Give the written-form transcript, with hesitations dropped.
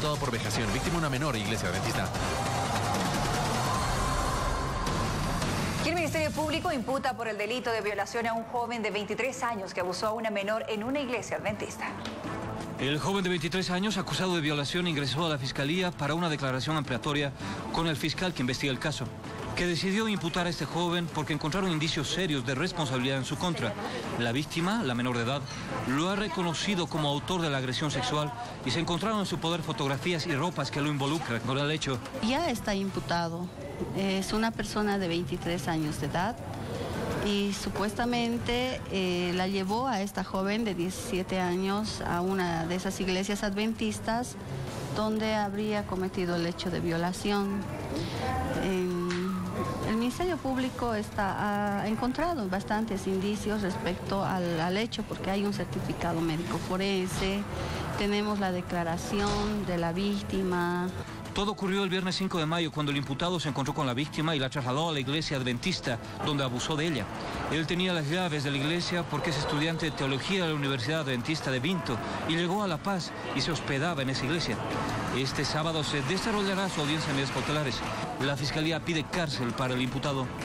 imputado por vejación. Víctima una menor, iglesia adventista. Y el Ministerio Público imputa por el delito de violación a un joven de 23 años que abusó a una menor en una iglesia adventista. El joven de 23 años, acusado de violación, ingresó a la Fiscalía para una declaración ampliatoria con el fiscal que investiga el caso, que decidió imputar a este joven porque encontraron indicios serios de responsabilidad en su contra. La víctima, la menor de edad, lo ha reconocido como autor de la agresión sexual y se encontraron en su poder fotografías y ropas que lo involucran con el hecho. Ya está imputado. Es una persona de 23 años de edad y supuestamente la llevó a esta joven de 17 años a una de esas iglesias adventistas donde habría cometido el hecho de violación. El Ministerio Público ha encontrado bastantes indicios respecto al hecho, porque hay un certificado médico forense, tenemos la declaración de la víctima. Todo ocurrió el viernes 5 de mayo, cuando el imputado se encontró con la víctima y la trasladó a la iglesia adventista, donde abusó de ella. Él tenía las llaves de la iglesia porque es estudiante de teología de la Universidad Adventista de Vinto y llegó a La Paz y se hospedaba en esa iglesia. Este sábado se desarrollará su audiencia en medidas cautelares. La Fiscalía pide cárcel para el imputado.